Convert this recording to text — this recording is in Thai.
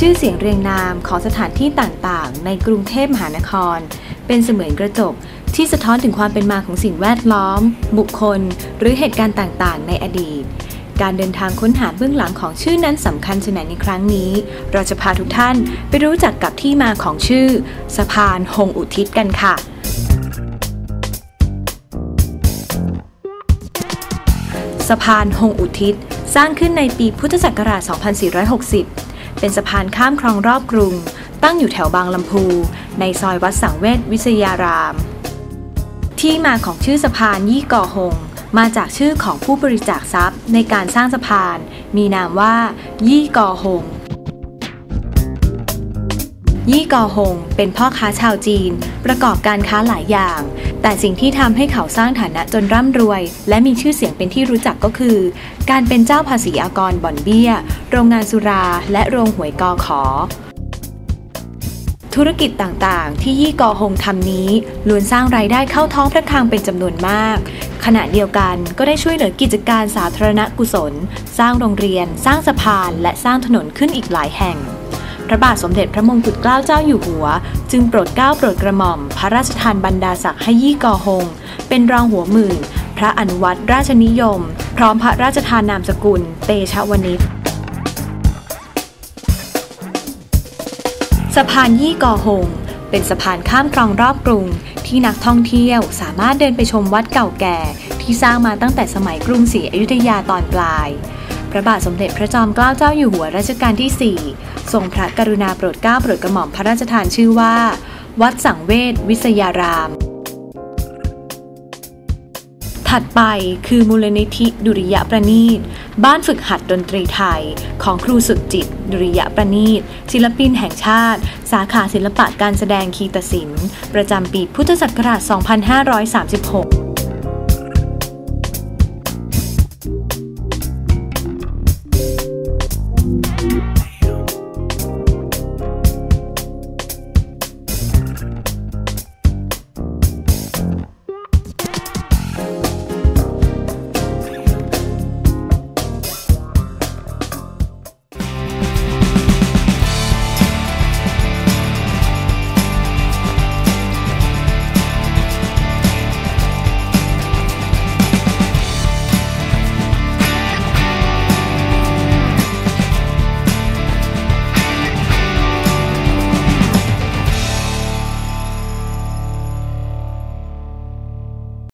ชื่อเสียงเรียงนามของสถานที่ต่างๆในกรุงเทพมหานครเป็นเสมือนกระจกที่สะท้อนถึงความเป็นมาของสิ่งแวดล้อมบุคคลหรือเหตุการณ์ต่างๆในอดีตการเดินทางค้นหาเบื้องหลังของชื่อนั้นสำคัญขนาดในครั้งนี้เราจะพาทุกท่านไปรู้จักกับที่มาของชื่อสะพานหงส์อุทิศกันค่ะสะพานหงส์อุทิศสร้างขึ้นในปีพุทธศักราช 2460 เป็นสะพานข้ามคลองรอบกรุงตั้งอยู่แถวบางลำพูในซอยวัดสังเวชวิทยารามที่มาของชื่อสะพานยี่กอหงมาจากชื่อของผู้บริจาคทรัพย์ในการสร้างสะพานมีนามว่ายี่กอหงยี่กอหงเป็นพ่อค้าชาวจีนประกอบการค้าหลายอย่างแต่สิ่งที่ทำให้เขาสร้างฐานะจนร่ำรวยและมีชื่อเสียงเป็นที่รู้จักก็คือการเป็นเจ้าภาษีอากรบ่อนเบี้ยโรงงานสุราและโรงหวยกข.ธุรกิจต่างๆที่ยี่กอหงทำนี้ล้วนสร้างรายได้เข้าท้องพระคลังเป็นจำนวนมากขณะเดียวกันก็ได้ช่วยเหลือกิจการสาธารณกุศลสร้างโรงเรียนสร้างสะพานและสร้างถนนขึ้นอีกหลายแห่งพระบาทสมเด็จพระมงกุฎเกล้าเจ้าอยู่หัวจึงโปรดเกล้าโปรดกระหม่อมพระราชทานบรรดาศักดิ์ให้ยี่กอหงเป็นรองหัวหมื่นพระอนุวัตรราชนิยมพร้อมพระราชทานนามสกุลเตชะวณิชสะพานยี่กอหงเป็นสะพานข้ามคลองรอบกรุงที่นักท่องเที่ยวสามารถเดินไปชมวัดเก่าแก่ที่สร้างมาตั้งแต่สมัยกรุงศรีอยุธยาตอนปลายพระบาทสมเด็จพระจอมเกล้าเจ้าอยู่หัวรัชกาลที่ 4ทรงพระกรุณาโปรดเกล้าโปรดกระหม่อมพระราชทานชื่อว่าวัดสังเวชวิทยารามถัดไปคือมูลนิธิดุริยประณีตบ้านฝึกหัดดนตรีไทยของครูสุดจิตดุริยประณีตศิลปินแห่งชาติสาขาศิลปะการแสดงคีตศิลป์ประจำปีพุทธศักราช 2536